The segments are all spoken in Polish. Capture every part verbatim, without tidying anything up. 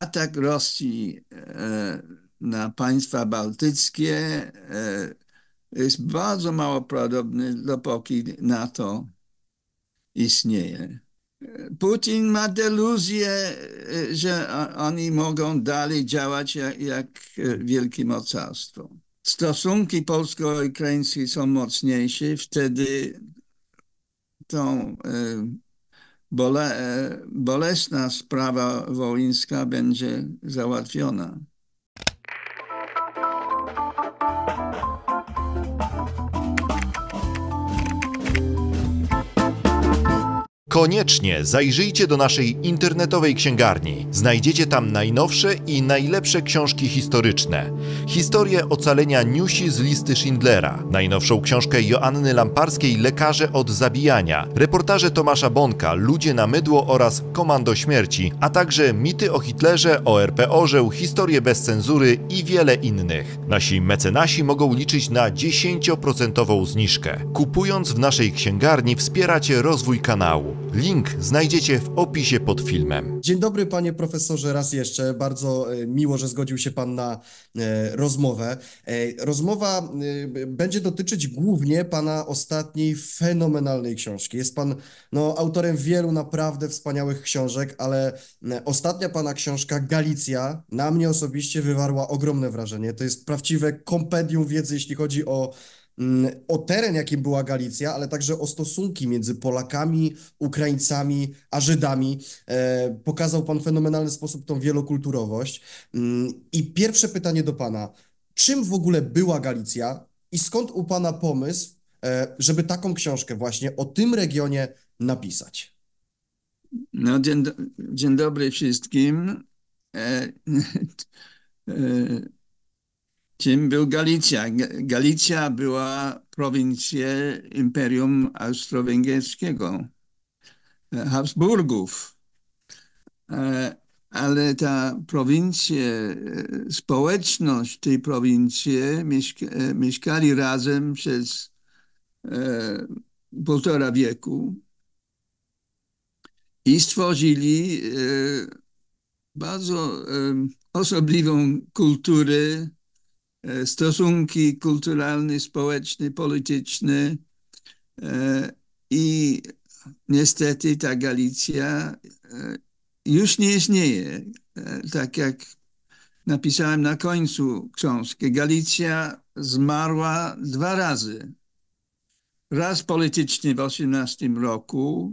atak Rosji e, na państwa bałtyckie e, jest bardzo mało prawdopodobny, dopóki NATO istnieje. Putin ma deluzję, e, że o- oni mogą dalej działać jak, jak e, wielkie mocarstwo. Stosunki polsko-ukraińskie są mocniejsze, wtedy tą e, bole, e, bolesna sprawa wołyńska będzie załatwiona. Koniecznie zajrzyjcie do naszej internetowej księgarni. Znajdziecie tam najnowsze i najlepsze książki historyczne. Historię ocalenia Niusi z listy Schindlera, najnowszą książkę Joanny Lamparskiej Lekarze od zabijania, reportaże Tomasza Bonka Ludzie na mydło oraz Komando śmierci, a także mity o Hitlerze, o er pe orzeł, historię bez cenzury i wiele innych. Nasi mecenasi mogą liczyć na dziesięć procent zniżkę. Kupując w naszej księgarni wspieracie rozwój kanału. Link znajdziecie w opisie pod filmem. Dzień dobry, panie profesorze, raz jeszcze. Bardzo e, miło, że zgodził się pan na e, rozmowę. E, rozmowa e, będzie dotyczyć głównie pana ostatniej fenomenalnej książki. Jest pan no, autorem wielu naprawdę wspaniałych książek, ale e, ostatnia pana książka, Galicja, na mnie osobiście wywarła ogromne wrażenie. To jest prawdziwe kompendium wiedzy, jeśli chodzi o mm, o teren, jakim była Galicja, ale także o stosunki między Polakami, Ukraińcami, a Żydami. E, pokazał pan w fenomenalny sposób tą wielokulturowość. Mm, I pierwsze pytanie do pana. Czym w ogóle była Galicja i skąd u pana pomysł, e, żeby taką książkę właśnie o tym regionie napisać? No, dzień, do- dzień dobry wszystkim. E, e, czym był Galicja? Ga- Galicja była prowincją Imperium Austro-Węgierskiego, e, Habsburgów. E, ale ta prowincja, e, społeczność tej prowincji mieszka, e, mieszkali razem przez e, półtora wieku i stworzyli e, bardzo e, osobliwą kulturę, e, stosunki kulturalne, społeczne, polityczne e, i niestety ta Galicja e, już nie istnieje. E, Tak jak napisałem na końcu książki, Galicja zmarła dwa razy. Raz politycznie w osiemnastym roku,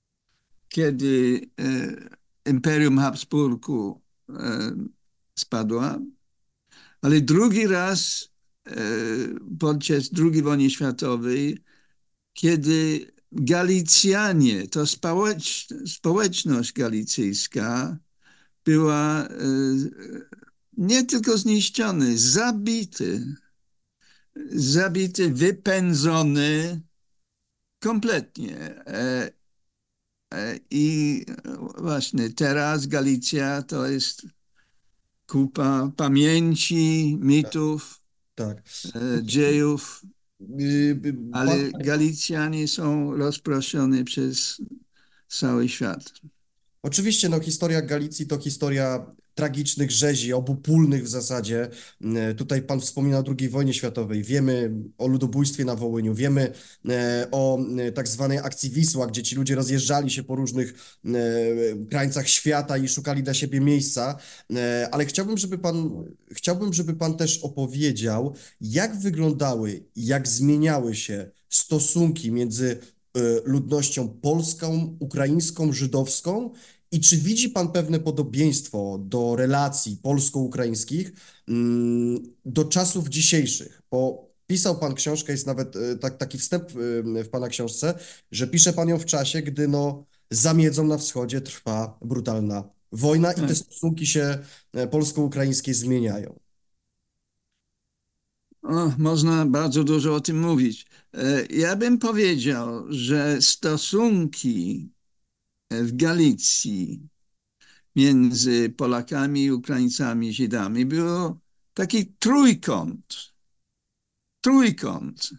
kiedy e, Imperium Habsburgu e, spadła, ale drugi raz e, podczas drugiej wojny światowej, kiedy Galicjanie, to społecz, społeczność galicyjska była e, nie tylko zniszczony, zabity, zabity, wypędzony kompletnie. E, e, I właśnie teraz Galicja to jest kupa pamięci, mitów, Tak. e, dziejów, Y, y, Pan, ale Galicjanie są rozproszeni przez cały świat. Oczywiście, no, historia Galicji to historia tragicznych rzezi, obopólnych w zasadzie. E, Tutaj pan wspomina o drugiej wojnie światowej. Wiemy o ludobójstwie na Wołyniu, wiemy e, o e, tak zwanej akcji Wisła, gdzie ci ludzie rozjeżdżali się po różnych e, krańcach świata i szukali dla siebie miejsca. E, Ale chciałbym, żeby pan, chciałbym, żeby pan też opowiedział, jak wyglądały, jak zmieniały się stosunki między e, ludnością polską, ukraińską, żydowską i czy widzi pan pewne podobieństwo do relacji polsko-ukraińskich mm, do czasów dzisiejszych? Bo pisał pan książkę, jest nawet e, tak, taki wstęp e, w pana książce, że pisze pan ją w czasie, gdy no, za miedzą na wschodzie trwa brutalna wojna i te Tak. stosunki się e, polsko-ukraińskie zmieniają. O, można bardzo dużo o tym mówić. E, Ja bym powiedział, że stosunki w Galicji między Polakami, Ukraińcami, Żydami było taki trójkąt, trójkąt,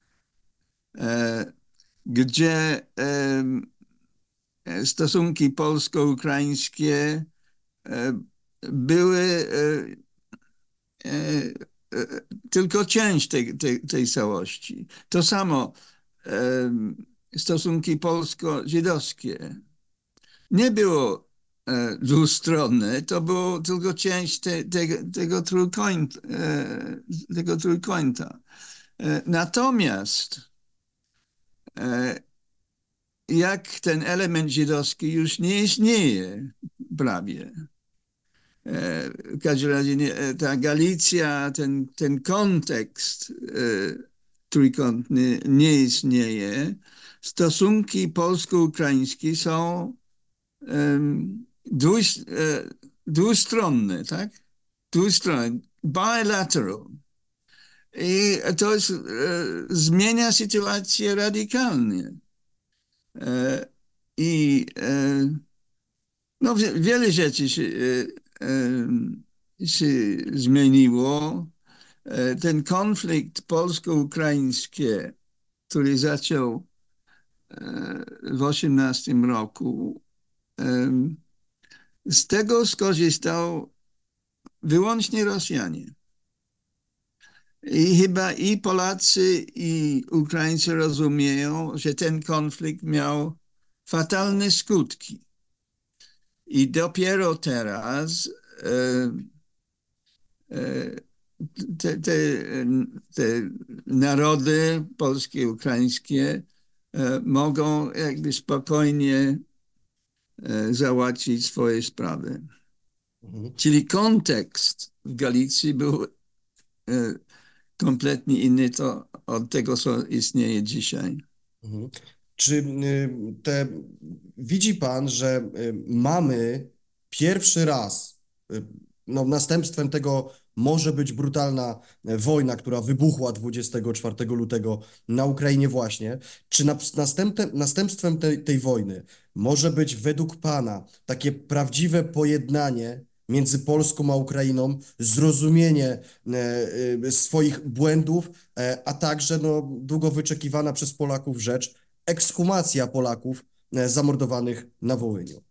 e, gdzie e, stosunki polsko-ukraińskie e, były e, e, e, tylko część tej, tej, tej całości. To samo e, stosunki polsko-żydowskie. Nie było e, dwustronne, to było tylko część te, te, tego, trójkąta, e, tego trójkąta. E, natomiast e, jak ten element żydowski już nie istnieje prawie. E, w każdym razie nie, ta Galicja, ten, ten kontekst e, trójkątny nie istnieje. Stosunki polsko-ukraińskie są um, dwuś, e, dwustronne, tak? Dwustronne, bilateral. I to jest, e, zmienia sytuację radykalnie. E, I e, no, wiele rzeczy się, e, e, się zmieniło. E, ten konflikt polsko-ukraiński, który zaczął e, w osiemnastym roku, e, z tego skorzystał wyłącznie Rosjanie. I chyba i Polacy, i Ukraińcy rozumieją, że ten konflikt miał fatalne skutki. I dopiero teraz e, e, te, te, te narody polskie, ukraińskie e, mogą jakby spokojnie e, załatwić swoje sprawy. Mhm. Czyli kontekst w Galicji był e, kompletnie inny to, od tego, co istnieje dzisiaj. Mhm. Czy y, te, widzi pan, że y, mamy pierwszy raz, y, no następstwem tego może być brutalna e, wojna, która wybuchła dwudziestego czwartego lutego na Ukrainie właśnie. Czy nas- następtem, następstwem tej, tej wojny może być według pana takie prawdziwe pojednanie między Polską a Ukrainą, zrozumienie e, e, swoich błędów, e, a także no, długo wyczekiwana przez Polaków rzecz, ekshumacja Polaków e, zamordowanych na Wołyniu?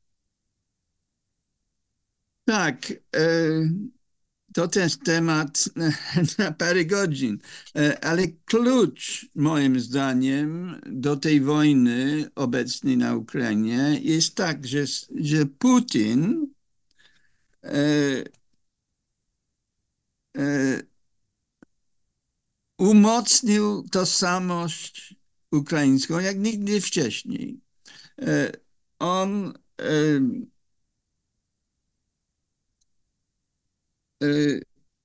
Tak, e, to też temat na, na parę godzin, E, ale klucz moim zdaniem do tej wojny obecnej na Ukrainie jest tak, że, że Putin e, e, umocnił tożsamość ukraińską jak nigdy wcześniej. E, On e, e,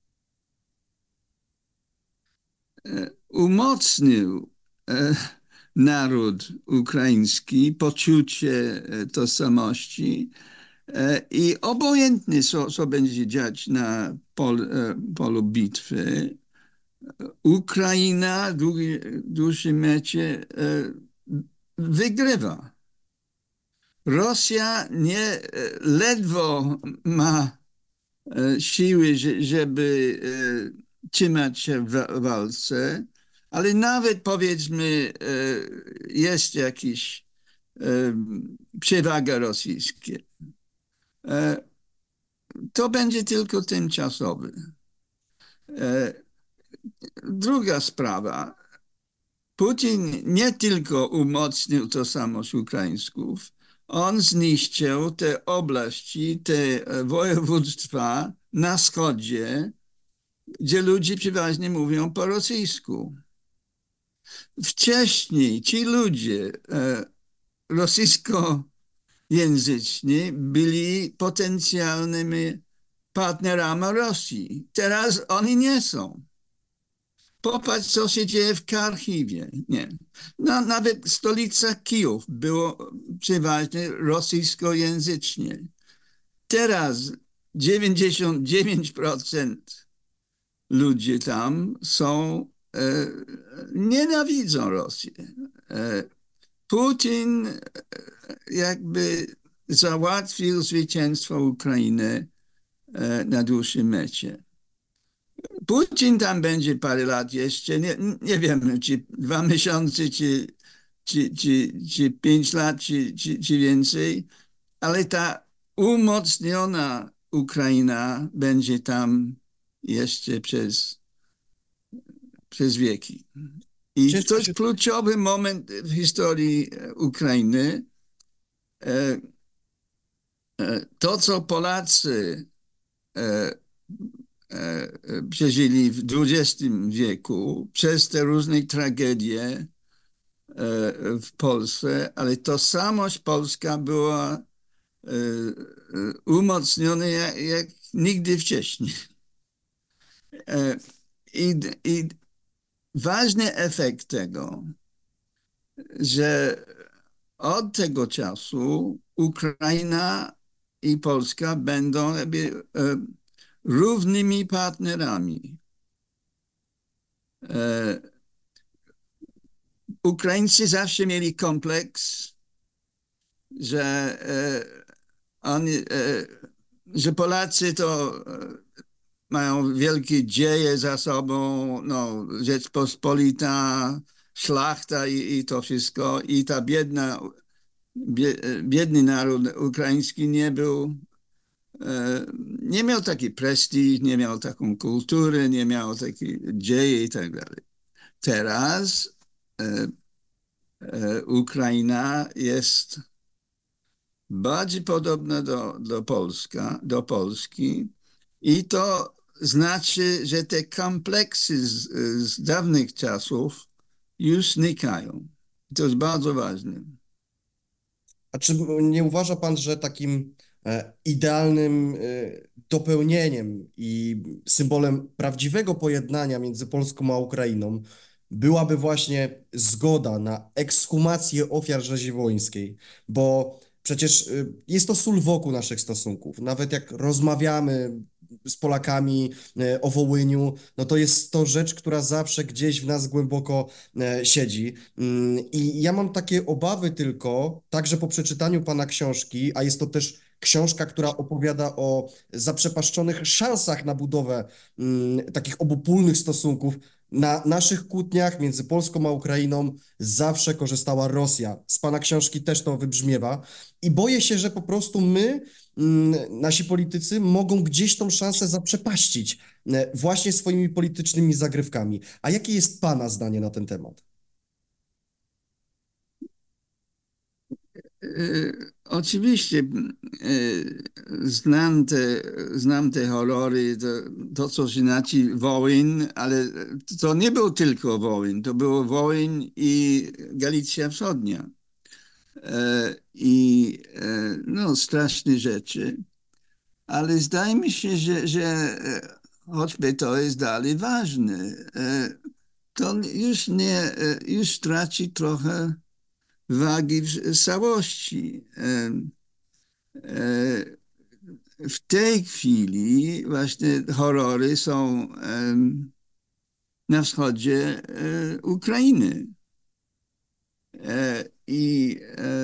e, umocnił e, naród ukraiński, poczucie e, tożsamości e, i obojętnie, co, co będzie dziać na pol, e, polu bitwy, Ukraina w długi, dłuższym mecie e, wygrywa. Rosja nie, e, ledwo ma e, siły, że- żeby e, trzymać się w wa- walce, ale nawet powiedzmy e, jest jakaś e, przewaga rosyjska. E, To będzie tylko tymczasowy. E, Druga sprawa. Putin nie tylko umocnił tożsamość Ukraińców, on zniszczył te oblasti, te e, województwa na wschodzie, gdzie ludzie przeważnie mówią po rosyjsku. Wcześniej ci ludzie e, rosyjskojęzyczni byli potencjalnymi partnerami Rosji. Teraz oni nie są. Popatrz, co się dzieje w Charkiwie. Nie. No, nawet stolica Kijów było przeważnie rosyjskojęzycznie. Teraz dziewięćdziesiąt dziewięć procent ludzi tam są, e, nienawidzą Rosję. E, Putin e, jakby załatwił zwycięstwo Ukrainy e, na dłuższym mecie. Putin tam będzie parę lat jeszcze, nie, nie wiem, czy dwa miesiące, czy, czy, czy, czy pięć lat, czy, czy, czy więcej, ale ta umocniona Ukraina będzie tam jeszcze przez, przez wieki. I to Ciężko jest się. kluczowy moment w historii Ukrainy. To, co Polacy przeżyli w dwudziestym wieku przez te różne tragedie w Polsce, ale tożsamość polska była umocniona jak, jak nigdy wcześniej. I, I ważny efekt tego, że od tego czasu Ukraina i Polska będą jakby równymi partnerami. Ukraińcy zawsze mieli kompleks, że oni, że Polacy to mają wielkie dzieje za sobą, no, Rzeczpospolita, szlachta i, i to wszystko. I ta biedna, biedny naród ukraiński nie był, nie miał taki prestiż, nie miał taką kulturę, nie miał takie dzieje i tak dalej. Teraz Ukraina jest bardziej podobna do, do, Polska, do Polski i to znaczy, że te kompleksy z, z dawnych czasów już znikają. To jest bardzo ważne. A czy nie uważa pan, że takim e, idealnym e, dopełnieniem i symbolem prawdziwego pojednania między Polską a Ukrainą byłaby właśnie zgoda na ekshumację ofiar rzezi wołyńskiej? Bo przecież e, jest to sól wokół naszych stosunków. Nawet jak rozmawiamy z Polakami e, o Wołyniu, no to jest to rzecz, która zawsze gdzieś w nas głęboko e, siedzi. Mm, I ja mam takie obawy tylko, także po przeczytaniu pana książki, a jest to też książka, która opowiada o zaprzepaszczonych szansach na budowę mm, takich obopólnych stosunków. Na naszych kłótniach między Polską a Ukrainą zawsze korzystała Rosja. Z pana książki też to wybrzmiewa. I boję się, że po prostu my, mm, nasi politycy, mogą gdzieś tą szansę zaprzepaścić e, właśnie swoimi politycznymi zagrywkami. A jakie jest pana zdanie na ten temat? Oczywiście znam te, znam te horrory, to, to co się znaczy Wołyń, ale to nie był tylko Wołyń, to było Wołyń i Galicja Wschodnia. I no, straszne rzeczy. Ale zdaje mi się, że, że choćby to jest dalej ważne. To już nie, już traci trochę wagi w całości. W tej chwili właśnie horrory są na wschodzie Ukrainy. I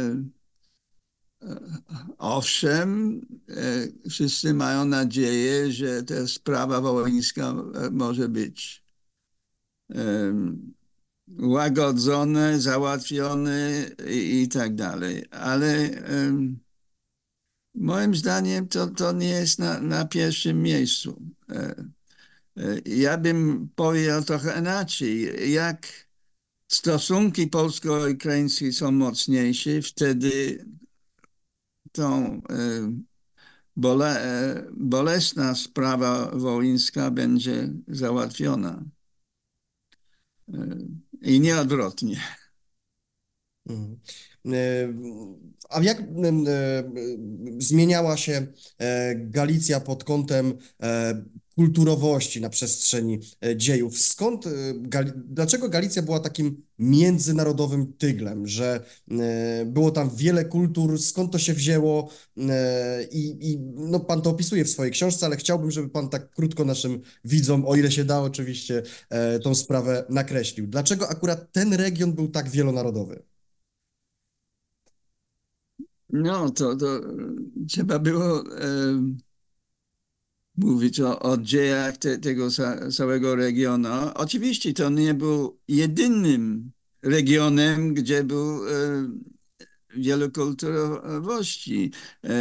owszem, wszyscy mają nadzieję, że ta sprawa wołyńska może być łagodzone, załatwione i, i tak dalej. Ale um, moim zdaniem to, to nie jest na, na pierwszym miejscu. E, e, ja bym powiedział trochę inaczej. Jak stosunki polsko-ukraińskie są mocniejsze, wtedy tą e, bole, e, bolesna sprawa wołyńska będzie załatwiona. E, I nie odwrotnie. Mhm. E, A jak e, zmieniała się e, Galicja pod kątem e, kulturowości na przestrzeni e, dziejów? Skąd, e, Gali- dlaczego Galicja była takim międzynarodowym tyglem, że e, było tam wiele kultur, skąd to się wzięło? E, I, i no, pan to opisuje w swojej książce, ale chciałbym, żeby pan tak krótko naszym widzom, o ile się da oczywiście, e, tą sprawę nakreślił. Dlaczego akurat ten region był tak wielonarodowy? No, to, to trzeba było e, mówić o, o dziejach te, tego ca, całego regionu. Oczywiście to nie był jedynym regionem, gdzie był e, wielokulturowości.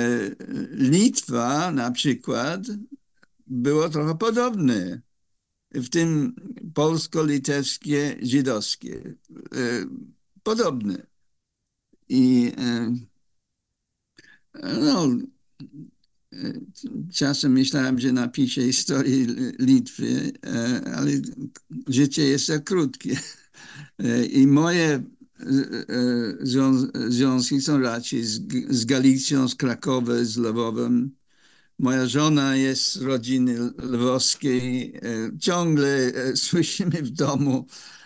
Litwa na przykład było trochę podobne, w tym polsko-litewskie, żydowskie. Podobne. I no, czasem myślałem, że napiszę historię Litwy, ale życie jest za krótkie. I moje związki są raczej z, z Galicją, z Krakowem, z Lwowem. Moja żona jest z rodziny lwowskiej. Ciągle słyszymy w domu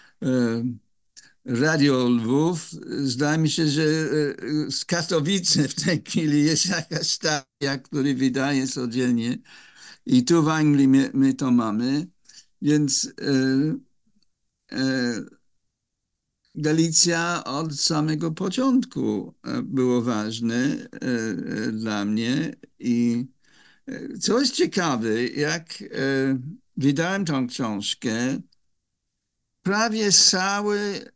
Radio Lwów. Zdaje mi się, że z Katowice w tej chwili jest jakaś stacja, która wydaje codziennie. I tu w Anglii my, my to mamy. Więc e, e, Galicja od samego początku było ważne dla mnie. I co jest ciekawe, jak wydałem tą książkę, prawie cały,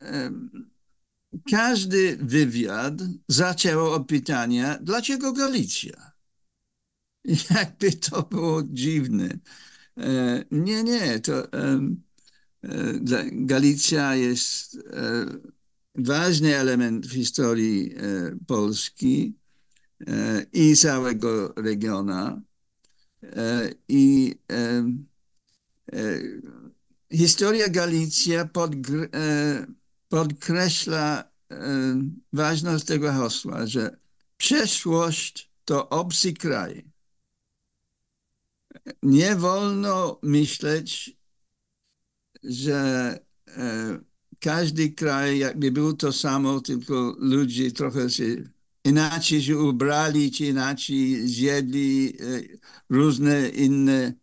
każdy wywiad zaczął od pytania, dlaczego Galicja? Jakby to było dziwne. Nie, nie, to Galicja jest ważny element w historii Polski i całego regionu. I historia Galicja podkreśla ważność tego hasła, że przeszłość to obcy kraj. Nie wolno myśleć, że każdy kraj jakby był to samo, tylko ludzie trochę się inaczej się ubrali, czy inaczej zjedli, różne inne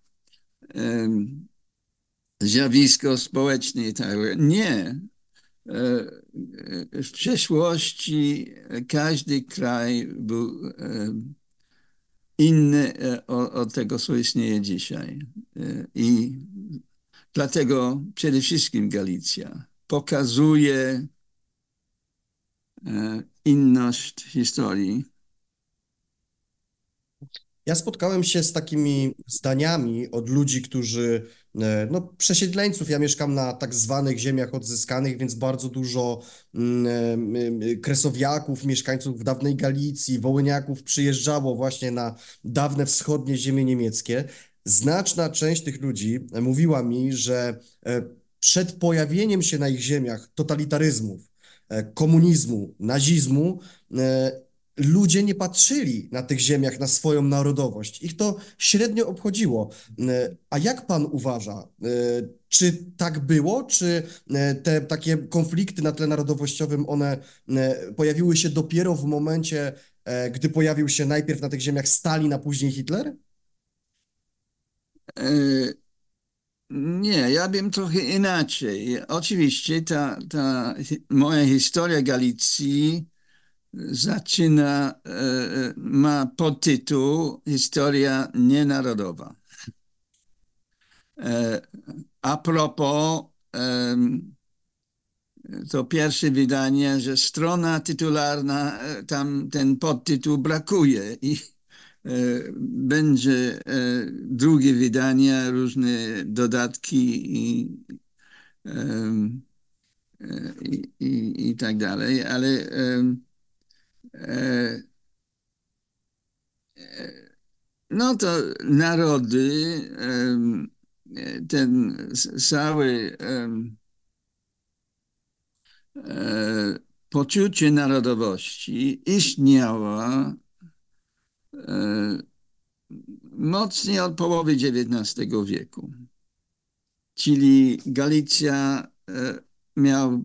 zjawisko społeczne i tak dalej. Nie. W przeszłości każdy kraj był inny od tego, co istnieje dzisiaj. I dlatego przede wszystkim Galicja pokazuje inność historii. Ja spotkałem się z takimi zdaniami od ludzi, którzy, no przesiedleńców, ja mieszkam na tak zwanych ziemiach odzyskanych, więc bardzo dużo mm, kresowiaków, mieszkańców dawnej Galicji, wołyniaków przyjeżdżało właśnie na dawne wschodnie ziemie niemieckie. Znaczna część tych ludzi mówiła mi, że przed pojawieniem się na ich ziemiach totalitaryzmów, komunizmu, nazizmu, ludzie nie patrzyli na tych ziemiach na swoją narodowość. Ich to średnio obchodziło. A jak pan uważa, czy tak było? Czy te takie konflikty na tle narodowościowym, one pojawiły się dopiero w momencie, gdy pojawił się najpierw na tych ziemiach Stalin, a później Hitler? Nie, ja bym trochę inaczej. Oczywiście ta, ta moja historia Galicji zaczyna, ma podtytuł Historia nienarodowa. A propos, to pierwsze wydanie, że strona tytularna, tam ten podtytuł brakuje i będzie drugie wydanie, różne dodatki i, i, i, i tak dalej, ale no to narody, ten cały poczucie narodowości istniało mocniej od połowy dziewiętnastego wieku. Czyli Galicja miał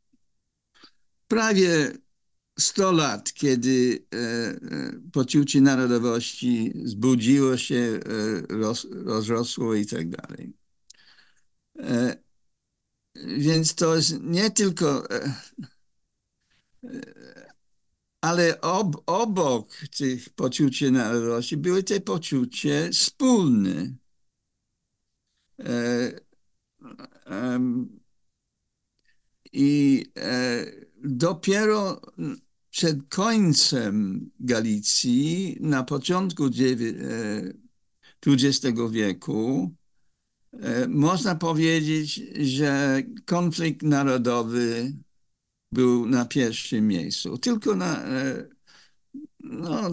prawie sto lat, kiedy poczucie narodowości zbudziło się, roz, rozrosło i tak dalej. Więc to jest nie tylko, ale ob, obok tych poczucia narodowości były te poczucie wspólne. I dopiero przed końcem Galicji, na początku dwudziestego wieku, można powiedzieć, że konflikt narodowy był na pierwszym miejscu. Tylko na no,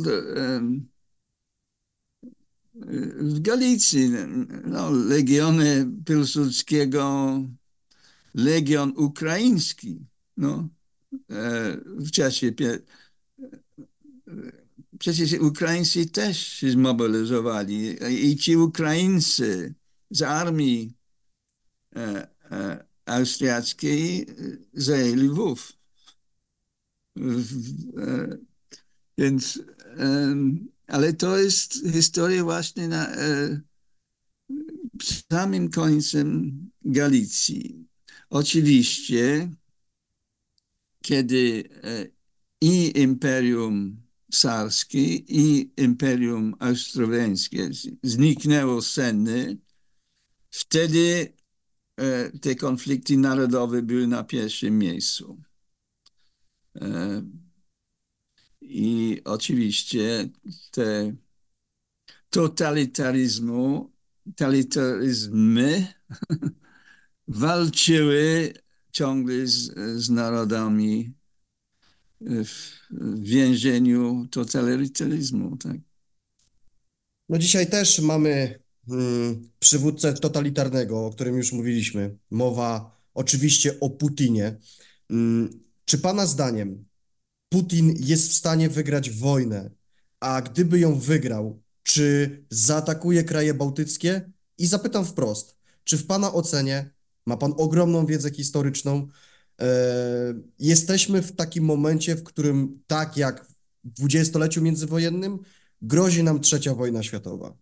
w Galicji no, legiony Piłsudskiego, legion ukraiński no, w czasie przecież Ukraińcy też się zmobilizowali i ci Ukraińcy z armii austriackiej zajęli Lwów. Więc, ale to jest historia właśnie na samym końcem Galicji. Oczywiście, kiedy i Imperium Sarskie, i Imperium Austro-Węgierskie zniknęło z sceny, wtedy te konflikty narodowe były na pierwszym miejscu. I oczywiście te totalitaryzmu, totalitaryzmy walczyły ciągle z, z narodami w więzieniu totalitaryzmu. Tak? No dzisiaj też mamy hmm, przywódcę totalitarnego, o którym już mówiliśmy. Mowa oczywiście o Putinie. Hmm, czy pana zdaniem Putin jest w stanie wygrać wojnę, a gdyby ją wygrał, czy zaatakuje kraje bałtyckie? I zapytam wprost, czy w pana ocenie, ma pan ogromną wiedzę historyczną, e, jesteśmy w takim momencie, w którym tak jak w dwudziestoleciu międzywojennym grozi nam trzecia wojna światowa?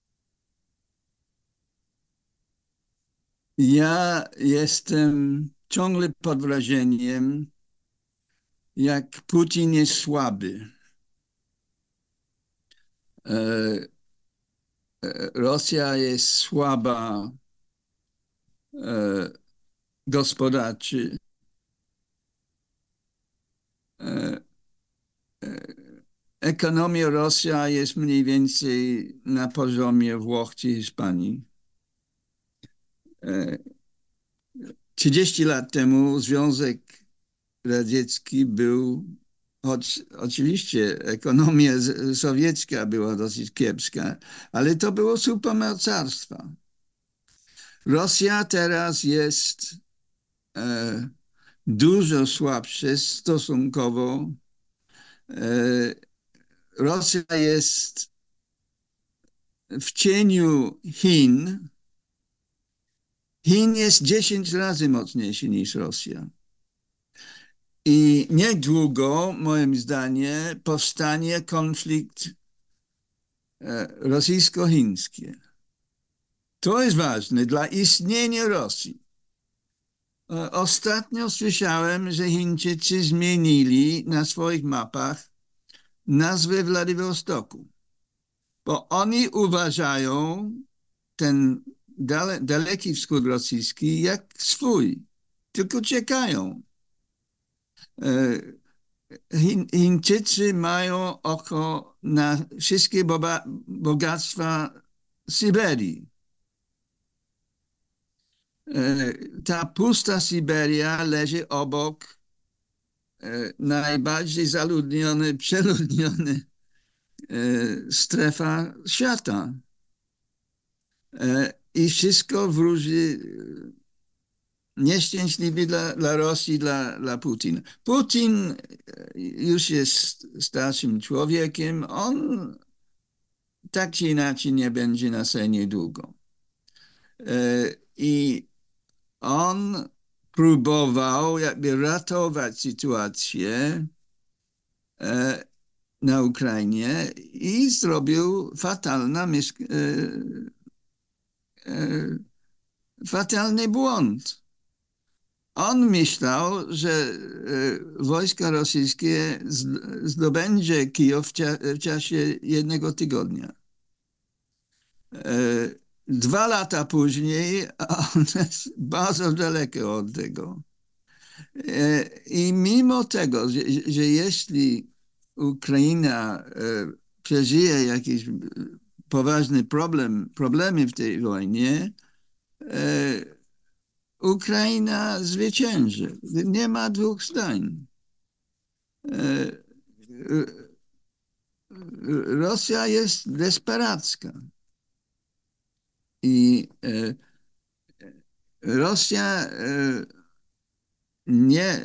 Ja jestem ciągle pod wrażeniem, jak Putin jest słaby. Rosja jest słaba gospodarczo. Ekonomia Rosji jest mniej więcej na poziomie Włoch czy Hiszpanii. trzydzieści lat temu Związek Radziecki był, choć oczywiście ekonomia sowiecka była dosyć kiepska, ale to było supermocarstwo. Rosja teraz jest e, dużo słabsza stosunkowo. E, Rosja jest w cieniu Chin. Chin jest dziesięć razy mocniejszy niż Rosja. I niedługo, moim zdaniem, powstanie konflikt rosyjsko-chiński. To jest ważne dla istnienia Rosji. Ostatnio słyszałem, że Chińczycy zmienili na swoich mapach nazwę Władywostoku, bo oni uważają ten dale, daleki wschód rosyjski jak swój, tylko czekają. Chińczycy mają oko na wszystkie bogactwa Syberii. Ta pusta Syberia leży obok najbardziej zaludniony, przeludniony strefa świata. I wszystko wróży nieszczęśliwie dla, dla Rosji, dla, dla Putina. Putin już jest starszym człowiekiem. On tak czy inaczej nie będzie na scenie długo. I on próbował jakby ratować sytuację na Ukrainie i zrobił fatalna, fatalny błąd. On myślał, że wojska rosyjskie zdobędzie Kijów w czasie jednego tygodnia. Dwa lata później on jest bardzo daleko od tego. I mimo tego, że, że jeśli Ukraina przeżyje jakiś poważny problem, problemy w tej wojnie, Ukraina zwycięży. Nie ma dwóch zdań. Rosja jest desperacka. I Rosja nie,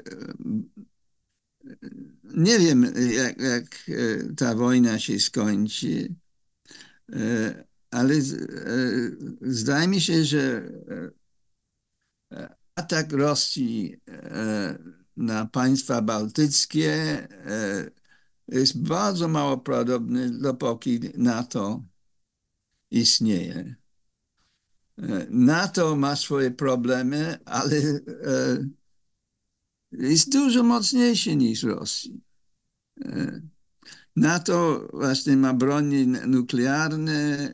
nie wiem, jak, jak ta wojna się skończy, ale zdaje mi się, że atak Rosji na państwa bałtyckie jest bardzo mało prawdopodobny, dopóki NATO istnieje. NATO ma swoje problemy, ale jest dużo mocniejszy niż Rosja. NATO właśnie ma broni nuklearne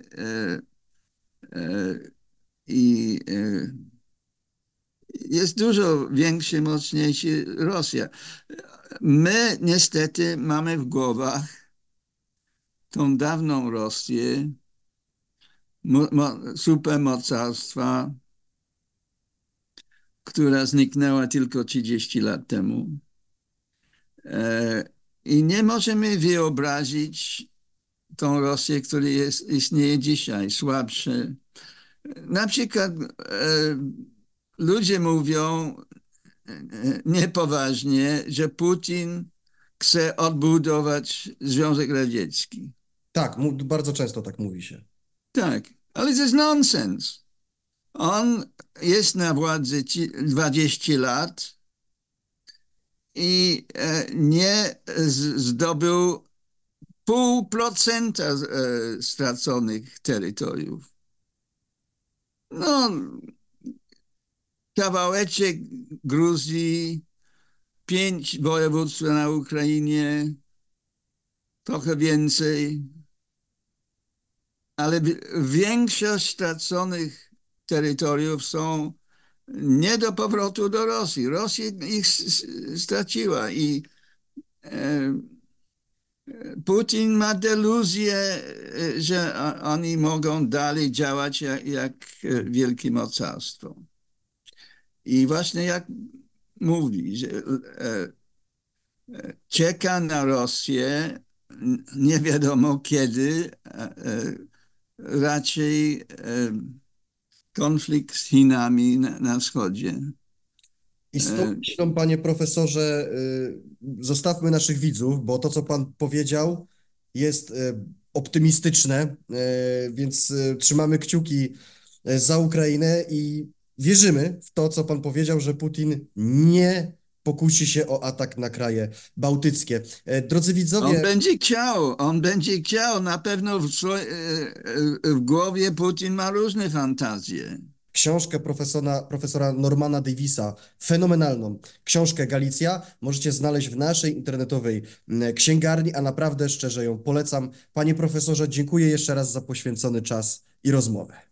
i jest dużo większy, mocniejszy Rosja. My niestety mamy w głowach tą dawną Rosję, supermocarstwa, która zniknęła tylko trzydzieści lat temu. I nie możemy wyobrazić tą Rosję, która jest, istnieje dzisiaj, słabsza. Na przykład ludzie mówią niepoważnie, że Putin chce odbudować Związek Radziecki. Tak, bardzo często tak mówi się. Tak, ale to jest nonsens. On jest na władzy dwadzieścia lat i nie zdobył pół procenta straconych terytoriów. No, kawałeczek Gruzji, pięć województw na Ukrainie, trochę więcej, ale większość straconych terytoriów są nie do powrotu do Rosji. Rosja ich straciła i Putin ma deluzję, że oni mogą dalej działać jak, jak wielkie mocarstwo. I właśnie jak mówi, że czeka na Rosję, nie wiadomo kiedy, raczej konflikt z Chinami na, na wschodzie. I z tą myślą, panie profesorze, zostawmy naszych widzów, bo to, co pan powiedział, jest optymistyczne, więc trzymamy kciuki za Ukrainę i wierzymy w to, co pan powiedział, że Putin nie pokusi się o atak na kraje bałtyckie. Drodzy widzowie... On będzie chciał, on będzie chciał, na pewno w, w głowie Putin ma różne fantazje. Książkę profesora, profesora Normana Davisa, fenomenalną książkę Galicja, możecie znaleźć w naszej internetowej księgarni, a naprawdę szczerze ją polecam. Panie profesorze, dziękuję jeszcze raz za poświęcony czas i rozmowę.